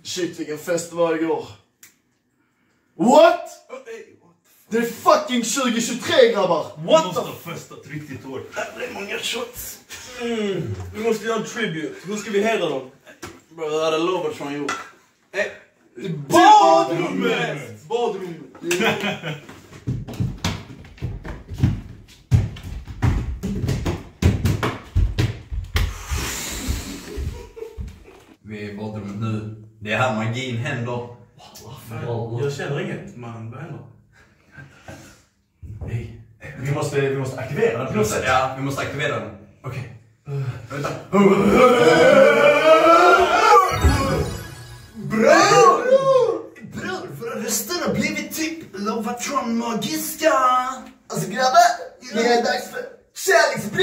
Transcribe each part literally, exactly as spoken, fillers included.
Shit, vilken fest det var igår. What? Det är fucking tjugo tjugotre, grabbar. What? Vi måste ha festat riktigt hårt. Det är många shots. Mm. Vi måste göra en tribute. Hur ska vi hedra dem? Bro, det hade Lov one gjort. Hey. Badrummet! Badrummet! Vi är i badrummet nu. Det är här magin händer. Jag känner inget, men vad händer? Nej. Vi måste, vi måste aktivera den på något sätt. Ja, vi måste aktivera den. Okej. Okay. Uh, vänta. Bror! Bror, våra röster har blivit typ Lov one magiska. Alltså grabbar, det är dags för Kärleksbrev!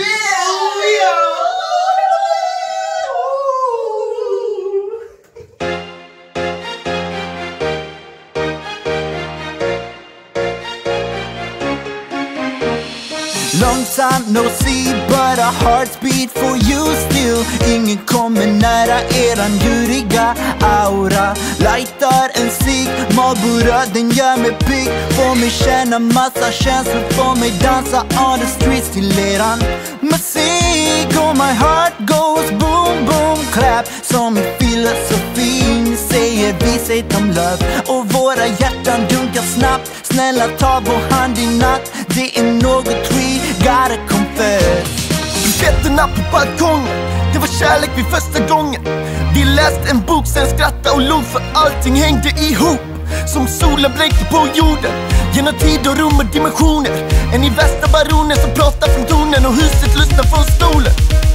Long time no see, but our hearts beat for you still. Ingen kommer nära eran djuriga aura. Lightar en cigg, Marlboro-röden gör mig pigg. Får mig känna massa känslor, får mig dansa on the streets till eran musik. Och my heart goes boom, boom, clap. Som i filosofin säger vi sig om love. Och våra hjärtan dunkar snabbt. Snälla ta vår hand i natt. Det är något we gotta confess. Vi fetterna på balkongen, det var kärlek vid första gången. Vi läste en bok, sen skrattade och log för allting hängde ihop. Som solen blänkte på jorden, genom tid och rum och dimensioner. En i värsta baronen som pratar från tonen och huset lyssnar från stolen.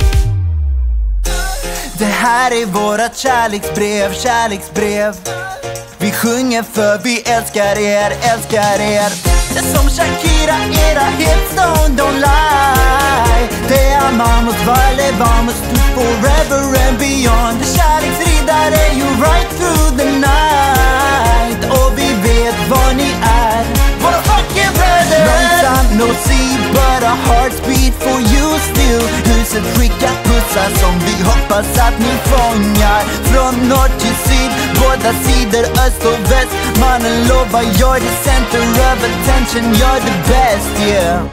Det här är vårat kärleksbrev, kärleksbrev. Vi sjunger för vi älskar er, älskar er. Det är som Shakira, era headstone, don't lie. Te amamos, vale, vamos to forever and beyond. The kärleksriddare, you right through the night. Och vi vet vad ni är, våra fucking brothers. Long time no see, but our hearts beat for you still. Huset skickar pussar som vi hoppas att ni fångar. Från norr till syd, båda sidor, öst och väst. Mannen lovar, you're the center of attention, you're the best, yeah.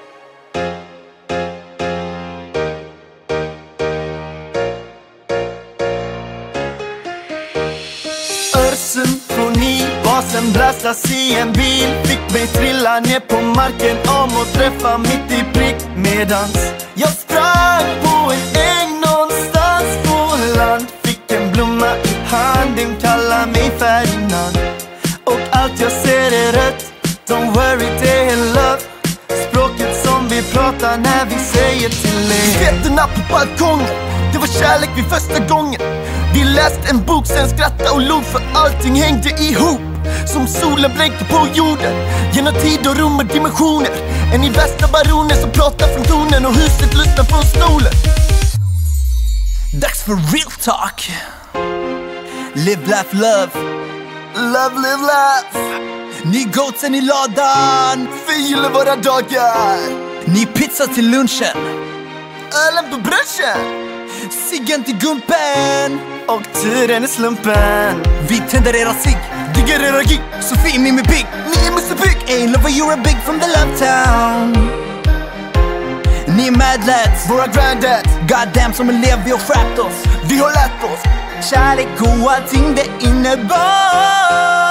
Örsen från i basen blastas i en bil. Fick mig trilla ner på marken om och träffa mitt i prick. Medans jag sprang på en äng någonstans på land. Fick en blomma i handen, kallar mig Ferdinand. Och allt jag ser är rött, don't worry, det är love. Språket som vi pratar när vi säger till er. Fetterna på balkongen, det var kärlek vid första gången. Vi läste en bok, sen skrattade och log för allting hängde ihop. Som solen blänkte på jorden, genom tid och rum och dimensioner. En i värsta baronen som pratar från tonen och huset lyssnar från stolen. Dags för real talk. Live, laugh, love. Love, live, laugh. Ni goatsen i ladan, förgyller våra dagar. ni pizza till lunchen, ölen på brunchen, ciggen till gumpen. och turen är slumpen. Vi tänder era cigg, digger era gig. Sofie med mig big, Ni är mister Big. Ain't lover you're a big from the love town. Ni är mad lads, Våra granddads, goddamn som elev vi har skärpt oss. vi har lärt oss. Kärlek och allting det innebär.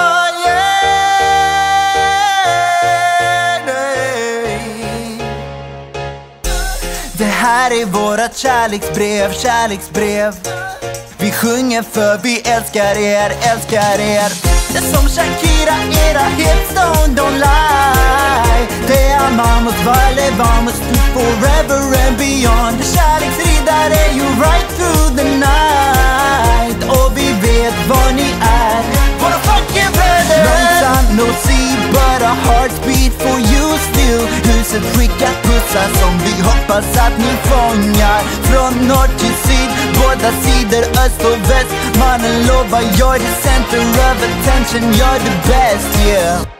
Det här är vårat kärleksbrev, kärleksbrev. Vi sjunger för vi älskar er, älskar er. Det är som Shakira, era headstone, don't lie. Te amamos, vale, vamos to forever and beyond. The kärleksriddare, you right through the night. Och vi vet vad ni är, våra fucking brothers. Long time no see, but our hearts beat for you still. Huset skickar pussar som vi hoppas att ni fångar. Från norr till syd, båda sidor, öst och väst. Mannen lovar, you're the center of attention, you're the best, yeah.